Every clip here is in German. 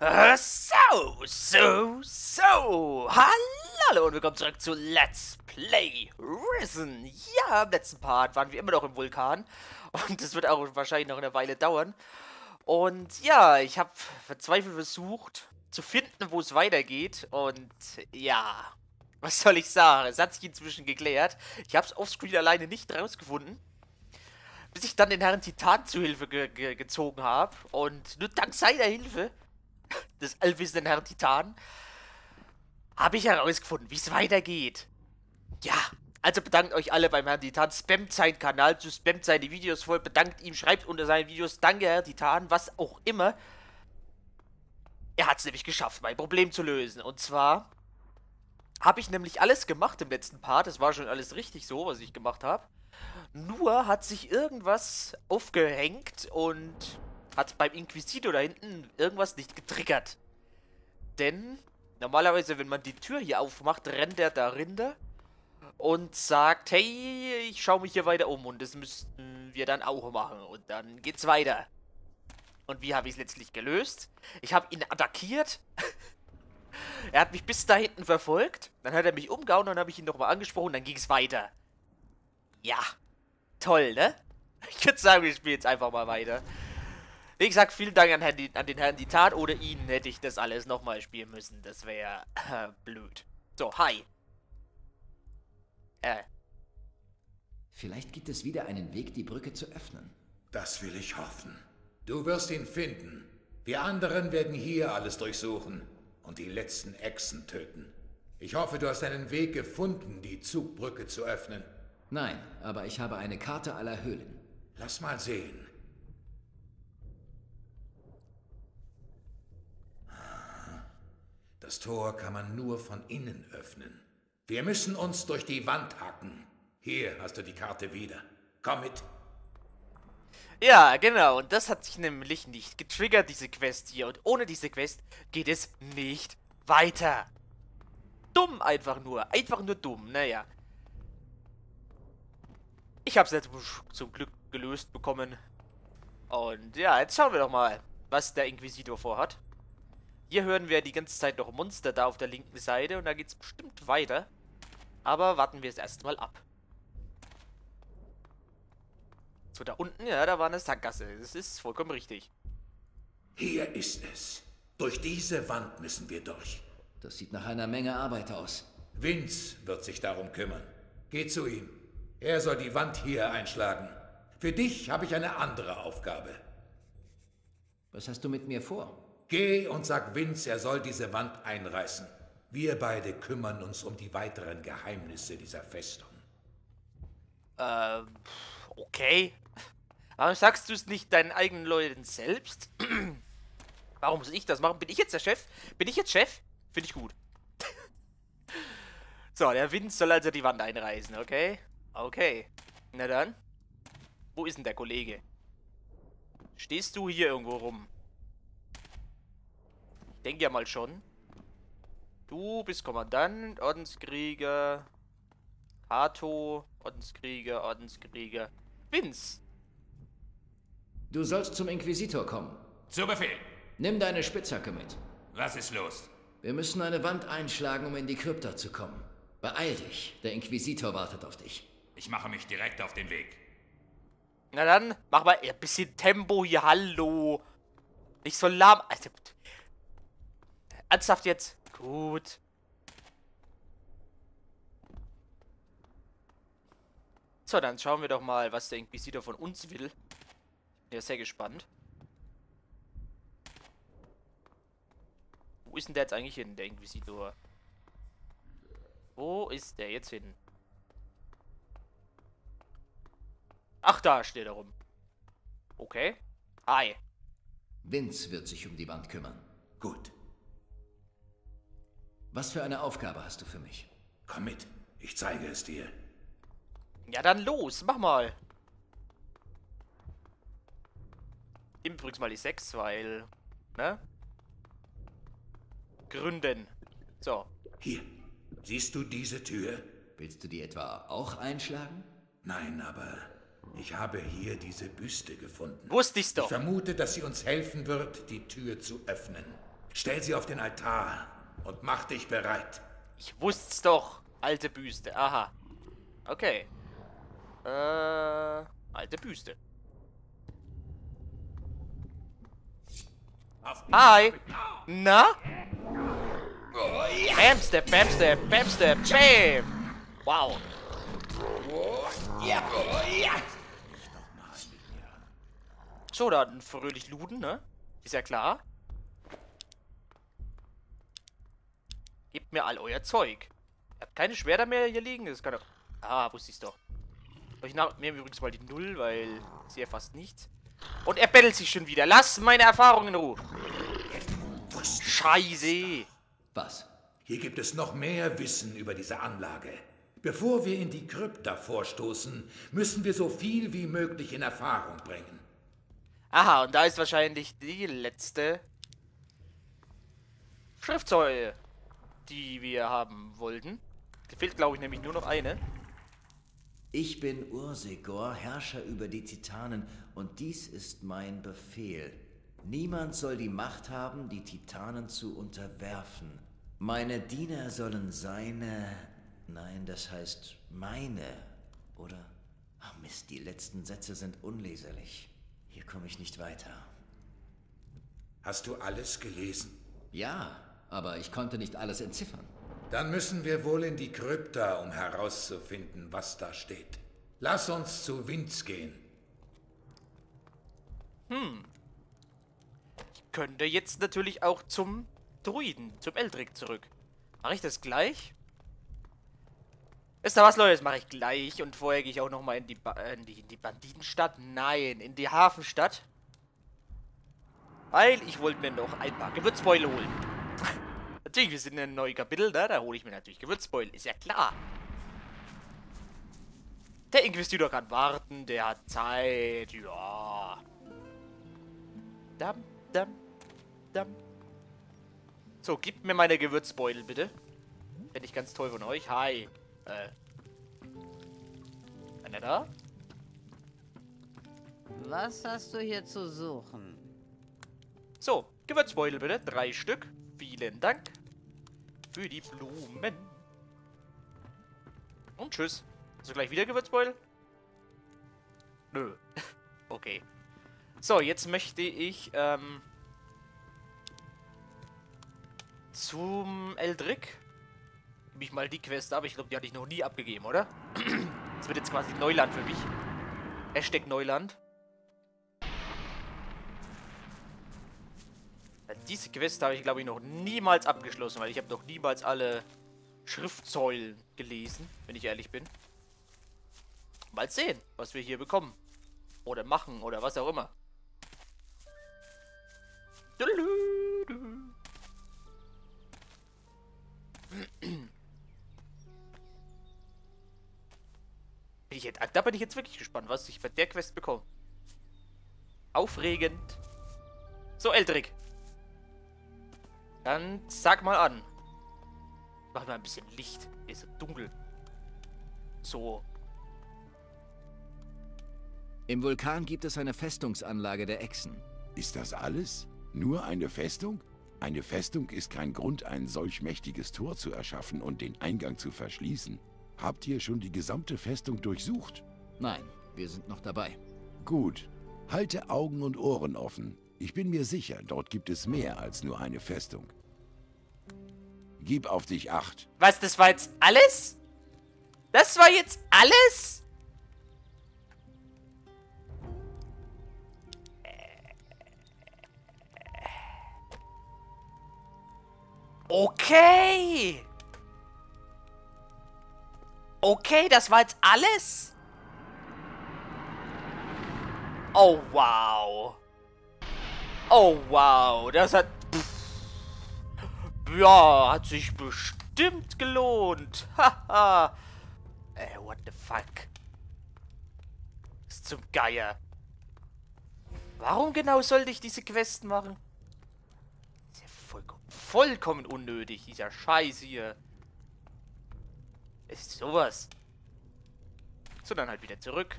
So. Hallo und willkommen zurück zu Let's Play Risen. Ja, im letzten Part waren wir immer noch im Vulkan. Und das wird auch wahrscheinlich noch eine Weile dauern. Und ja, ich habe verzweifelt versucht zu finden, wo es weitergeht. Und ja, was soll ich sagen? Es hat sich inzwischen geklärt. Ich habe es offscreen alleine nicht rausgefunden. Bis ich dann den Herrn Titan zu Hilfe gezogen habe. Und nur dank seiner Hilfe des allwissenden Herrn Titan, habe ich herausgefunden, wie es weitergeht. Ja, also bedankt euch alle beim Herrn Titan, spammt seinen Kanal, spammt seine Videos voll, bedankt ihm, schreibt unter seinen Videos, danke Herr Titan, was auch immer. Er hat es nämlich geschafft, mein Problem zu lösen. Und zwar habe ich nämlich alles gemacht im letzten Part, es war schon alles richtig so, was ich gemacht habe. Nur hat sich irgendwas aufgehängt und hat beim Inquisitor da hinten irgendwas nicht getriggert. Denn normalerweise, wenn man die Tür hier aufmacht, rennt er dahinter und sagt, hey, ich schaue mich hier weiter um und das müssten wir dann auch machen und dann geht's weiter. Und wie habe ich es letztlich gelöst? Ich habe ihn attackiert. Er hat mich bis da hinten verfolgt. Dann hat er mich umgehauen, dann habe ich ihn nochmal angesprochen und dann ging es weiter. Ja, toll, ne? Ich würde sagen, wir spielen jetzt einfach mal weiter. Wie gesagt, vielen Dank an den Herrn Titan. Ohne ihn hätte ich das alles nochmal spielen müssen. Das wäre blöd. So, hi. Vielleicht gibt es wieder einen Weg, die Brücke zu öffnen. Das will ich hoffen. Du wirst ihn finden. Wir anderen werden hier alles durchsuchen und die letzten Echsen töten. Ich hoffe, du hast einen Weg gefunden, die Zugbrücke zu öffnen. Nein, aber ich habe eine Karte aller Höhlen. Lass mal sehen. Das Tor kann man nur von innen öffnen. Wir müssen uns durch die Wand hacken. Hier hast du die Karte wieder. Komm mit. Ja, genau. Und das hat sich nämlich nicht getriggert, diese Quest hier. Und ohne diese Quest geht es nicht weiter. Dumm einfach nur. Einfach nur dumm. Naja. Ich habe es jetzt zum Glück gelöst bekommen. Und ja, jetzt schauen wir doch mal, was der Inquisitor vorhat. Hier hören wir die ganze Zeit noch Monster da auf der linken Seite und da geht es bestimmt weiter. Aber warten wir es erstmal ab. So, da unten, ja, da war eine Sackgasse. Das ist vollkommen richtig. Hier ist es. Durch diese Wand müssen wir durch. Das sieht nach einer Menge Arbeit aus. Vince wird sich darum kümmern. Geh zu ihm. Er soll die Wand hier einschlagen. Für dich habe ich eine andere Aufgabe. Was hast du mit mir vor? Geh und sag Vince, er soll diese Wand einreißen. Wir beide kümmern uns um die weiteren Geheimnisse dieser Festung. Okay. Warum sagst du es nicht deinen eigenen Leuten selbst? Warum muss ich das machen? Bin ich jetzt der Chef? Bin ich jetzt Chef? Finde ich gut. So, der Vince soll also die Wand einreißen, okay? Okay. Na dann. Wo ist denn der Kollege? Stehst du hier irgendwo rum? Ich denke ja mal schon. Du bist Kommandant, Ordenskrieger, Kato, Ordenskrieger. Vince! Du sollst zum Inquisitor kommen. Zu Befehl. Nimm deine Spitzhacke mit. Was ist los? Wir müssen eine Wand einschlagen, um in die Krypta zu kommen. Beeil dich, der Inquisitor wartet auf dich. Ich mache mich direkt auf den Weg. Na dann, mach mal ein bisschen Tempo hier, hallo. Nicht so lahm. Also, ernsthaft jetzt? Gut. So, dann schauen wir doch mal, was der Inquisitor von uns will. Ich bin ja sehr gespannt. Wo ist denn der jetzt eigentlich hin, der Inquisitor? Wo ist der jetzt hin? Ach, da steht er rum. Okay. Hi. Vince wird sich um die Wand kümmern. Gut, Was für eine Aufgabe hast du für mich? komm mit. Ich zeige es dir. Ja, dann los, mach mal. Übrigens mal die 6, weil, ne? Gründen. So. Hier. Siehst du diese Tür? Willst du die etwa auch einschlagen? Nein, aber ich habe hier diese Büste gefunden. Wusste ich's Ich doch. vermute, dass sie uns helfen wird, die Tür zu öffnen. Stell sie auf den Altar und mach dich bereit. Ich wusste's doch. Alte Büste. Aha. Okay. Alte Büste. Hi. Na? Bam Step, Bam Step, Bam Step, Bam. Wow. So, dann fröhlich looten, ne? Ist ja klar. Gebt mir all euer Zeug. Ihr habt keine Schwerter mehr hier liegen. Das kann doch... Ah, wusste ich's doch. Ich nehme übrigens mal die 0, weil ich sehe fast nichts. Und er bettelt sich schon wieder. Lass meine Erfahrungen in Ruhe. Scheiße. Was? Hier gibt es noch mehr Wissen über diese Anlage. Bevor wir in die Krypta vorstoßen, müssen wir so viel wie möglich in Erfahrung bringen. Aha, und da ist wahrscheinlich die letzte Schriftsäule, die wir haben wollten. Da fehlt, glaube ich, nämlich nur noch eine. Ich bin Ursegor, Herrscher über die Titanen, und dies ist mein Befehl. Niemand soll die Macht haben, die Titanen zu unterwerfen. Meine Diener sollen seine... Nein, das heißt meine, oder? Ach Mist, die letzten Sätze sind unleserlich. Hier komme ich nicht weiter. Hast du alles gelesen? Ja, aber ich konnte nicht alles entziffern. Dann müssen wir wohl in die Krypta, um herauszufinden, was da steht. Lass uns zu Vince gehen. Ich könnte jetzt natürlich auch zum Druiden, zum Eldrick zurück. Mache ich das gleich? Ist da was, Leute? Das mache ich gleich. Und vorher gehe ich auch nochmal in die Banditenstadt. Nein, in die Hafenstadt. Weil ich wollte mir noch ein paar Gewürzbeule holen. Natürlich, wir sind in einem neuen Kapitel, ne? Da hole ich mir natürlich Gewürzbeule. Ist ja klar. Der Inquisitor kann warten. Der hat Zeit. Ja. Dam, dam, dam. So, gebt mir meine Gewürzbeutel, bitte. Finde ich ganz toll von euch. Hi. Einer da? Was hast du hier zu suchen? So, Gewürzbeutel bitte. 3 Stück. Vielen Dank. Für die Blumen. Und tschüss. Hast du gleich wieder Gewürzbeutel? Nö. Okay. So, jetzt möchte ich, zum Eldrick. Gebe ich mal die Quest ab. Ich glaube, die hatte ich noch nie abgegeben, oder? Das wird jetzt quasi Neuland für mich. Hashtag Neuland. Diese Quest habe ich, glaube ich, noch niemals abgeschlossen, weil ich habe noch niemals alle Schriftsäulen gelesen, wenn ich ehrlich bin. Mal sehen, was wir hier bekommen. Oder machen, oder was auch immer. Da bin ich jetzt wirklich gespannt, was ich bei der Quest bekomme. Aufregend. So, Eldrick. Dann sag mal an. Mach mal ein bisschen Licht. Hier ist so dunkel. So. Im Vulkan gibt es eine Festungsanlage der Echsen. Ist das alles? Nur eine Festung? Eine Festung ist kein Grund, ein solch mächtiges Tor zu erschaffen und den Eingang zu verschließen. Habt ihr schon die gesamte Festung durchsucht? Nein, wir sind noch dabei. Gut. Halte Augen und Ohren offen. Ich bin mir sicher, dort gibt es mehr als nur eine Festung. Gib auf dich Acht. Was, das war jetzt alles? Das war jetzt alles? Okay. Okay, das war jetzt alles? Oh, wow. Oh, wow. Das hat... Ja, hat sich bestimmt gelohnt. Haha. What the fuck? Ist zum Geier. Warum genau sollte ich diese Quest machen? Ist ja vollkommen unnötig, dieser Scheiß hier. Ist sowas. So, dann halt wieder zurück.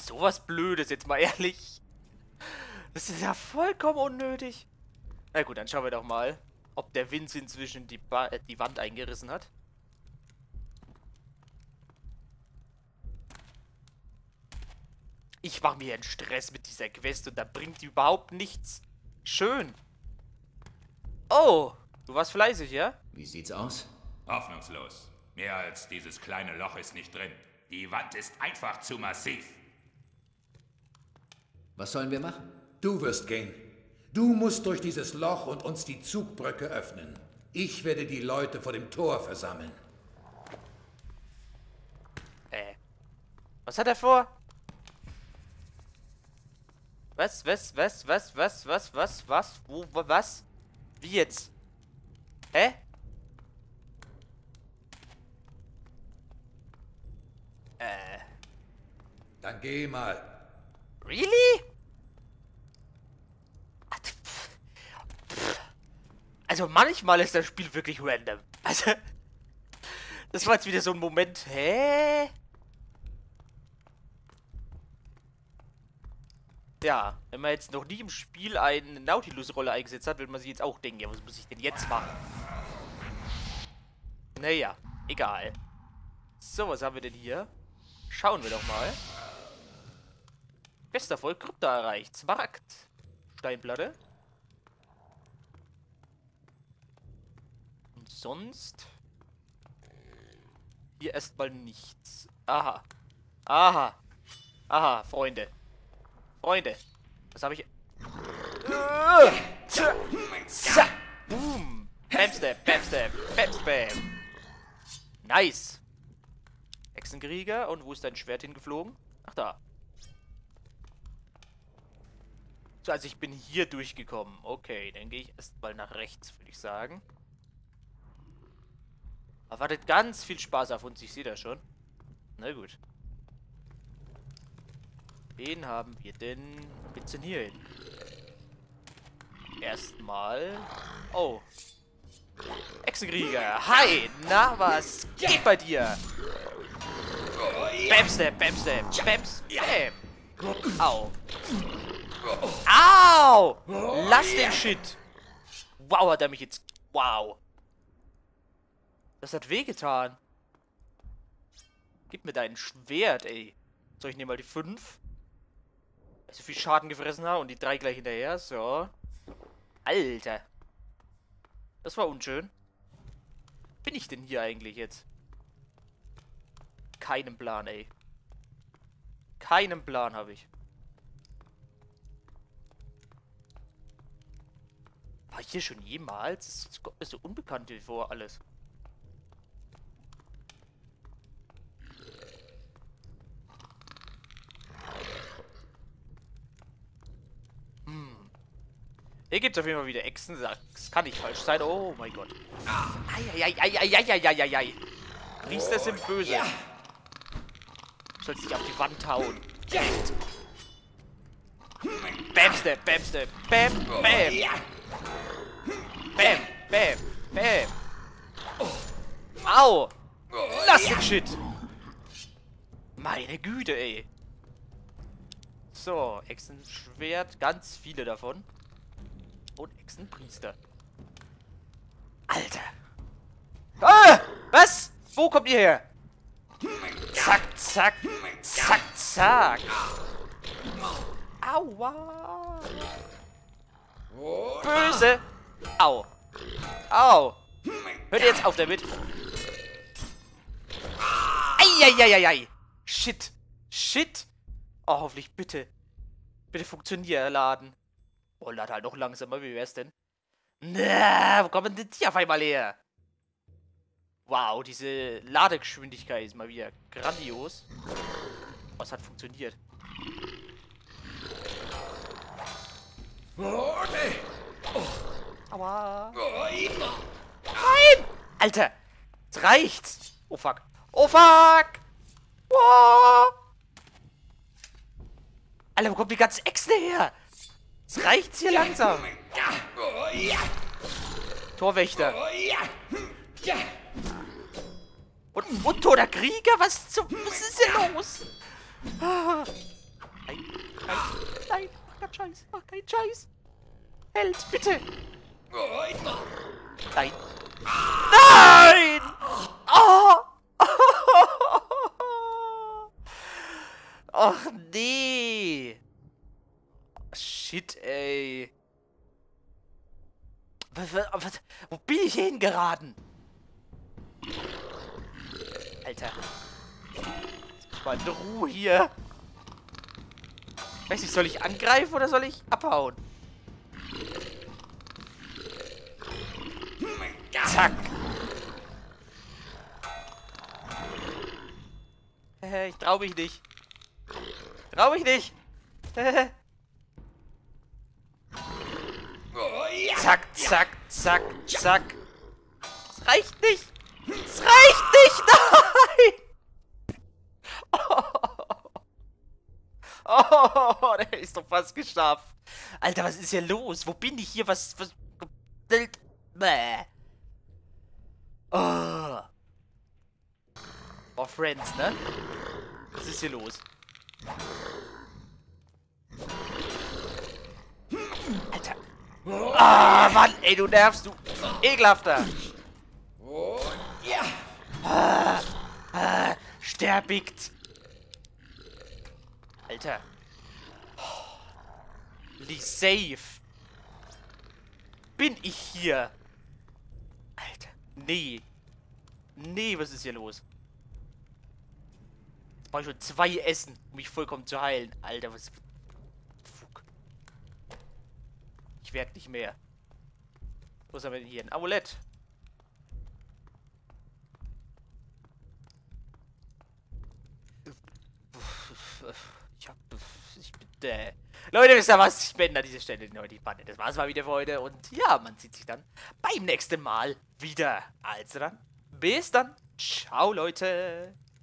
sowas Blödes, jetzt mal ehrlich. Das ist ja vollkommen unnötig. Na gut, dann schauen wir doch mal, ob der Vince inzwischen die Wand eingerissen hat. Ich mache mir einen Stress mit dieser Quest und da bringt die überhaupt nichts. Schön. Oh, du warst fleißig, ja? Wie sieht's aus? Hoffnungslos. Mehr als dieses kleine Loch ist nicht drin. Die Wand ist einfach zu massiv. Was sollen wir machen? Du wirst gehen. Du musst durch dieses Loch und uns die Zugbrücke öffnen. Ich werde die Leute vor dem Tor versammeln. Was hat er vor? Was? Was? Wie jetzt? Hä? Dann geh mal. Really? Also manchmal ist das Spiel wirklich random. Also, das war jetzt wieder so ein Moment. Hä? Ja, wenn man jetzt noch nie im Spiel eine Nautilus-Rolle eingesetzt hat, will man sich jetzt auch denken, ja, was muss ich denn jetzt machen? Naja, egal. So, was haben wir denn hier? Schauen wir doch mal. Bester Volk Krypta erreicht. Smaragd. Steinplatte. Und sonst? Hier erstmal nichts. Aha. Aha. Aha, Freunde. Freunde. Was habe ich... Boom. Bamstep, Bamstep, Bamstep. Nice. Hexenkrieger. Und wo ist dein Schwert hingeflogen? Ach, da. So, also ich bin hier durchgekommen. Okay, dann gehe ich erstmal nach rechts, würde ich sagen. Erwartet ganz viel Spaß auf uns, ich sehe das schon. Na gut. Wen haben wir denn? Wo geht's denn hier hin? Erstmal. Oh. Hexenkrieger. Hi. Na, was geht bei dir? Bamstep, Bamstep, Bams, Bam. Au. Au! Lass den Shit. Wow, hat er mich jetzt... Wow. Das hat wehgetan. Gib mir dein Schwert, ey. So, ich nehme mal die 5. So viel Schaden gefressen habe und die 3 gleich hinterher. So. Alter. Das war unschön. Bin ich denn hier eigentlich jetzt? Keinen Plan, ey. Keinen Plan habe ich. War hier schon jemals? Das kommt mir so unbekannt vor, alles. Hier gibt es auf jeden Fall wieder Echsen. Das kann nicht falsch sein. Oh mein Gott. Eieieiei. Priester sind böse. Du sollst dich auf die Wand hauen. Bamstep, Bamstep, Bam, Bam. Bam, Bam, Bam. Au. Lass den Shit. Meine Güte, ey. So, Echsenschwert. Ganz viele davon. Und Echsenpriester. Alter. Ah! Was? Wo kommt ihr her? Zack, zack. Zack, zack. Aua. Böse. Au. Au. Hört ihr jetzt auf damit? Eieieiei. Shit. Shit. Oh, hoffentlich bitte. Bitte funktioniert, Laden. Oh, lad halt noch langsamer. Wie wär's denn? Na, wo kommen denn die auf einmal her? Wow, diese Ladegeschwindigkeit ist mal wieder grandios. Was hat funktioniert? Oh, nee. Aua. Nein! Alter! Es reicht! Oh fuck. Oh fuck! Oh. Alter, wo kommt die ganze Echse her? Es reicht's hier langsam. Torwächter. Und toter Krieger? Was ist hier los? Scheiß, mach keinen Scheiß. Held, bitte. Nein. Nein! Oh! Ach nee. Shit, ey. Wo bin ich hingeraten? Alter. Lass mich mal in Ruhe hier. Weiß nicht, soll ich angreifen oder soll ich abhauen? Zack. Ich trau mich nicht. Trau mich nicht. Zack, zack, zack, zack. Es reicht nicht. Es reicht nicht. Nein. Oh, der ist doch fast geschafft. Alter, was ist hier los? Wo bin ich hier? Was Bäh. Oh. Oh, Friends, ne? Was ist hier los? Alter. Ah, Mann, ey, du nervst, du ekelhafter. Sterbigt. Alter. Wie safe. Bin ich hier? Alter. Nee. Nee, was ist hier los? Jetzt brauche ich schon 2 Essen, um mich vollkommen zu heilen. Alter, was... Fuck. Ich werde nicht mehr. Was haben wir denn hier? Ein Amulett. Leute, wisst ihr was? Ich beende an dieser Stelle die Bande. Das war's mal wieder für heute. Und ja, man sieht sich dann beim nächsten Mal wieder. Also dann, bis dann. Ciao, Leute.